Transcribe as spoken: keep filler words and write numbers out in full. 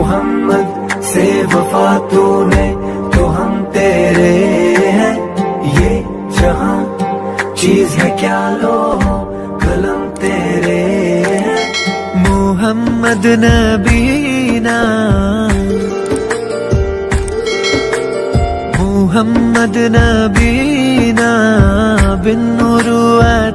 मोहम्मद से वफा तूने तो हम तेरे हैं, ये जहां चीज है क्या लो कलम तेरे हैं। मोहम्मद नबीना मोहम्मद नबीना बिन नूर